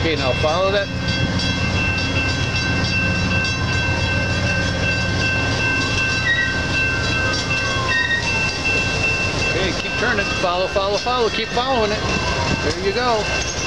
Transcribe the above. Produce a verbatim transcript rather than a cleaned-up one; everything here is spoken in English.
Okay, now follow that. Okay, keep turning. Follow, follow, follow. Keep following it. There you go.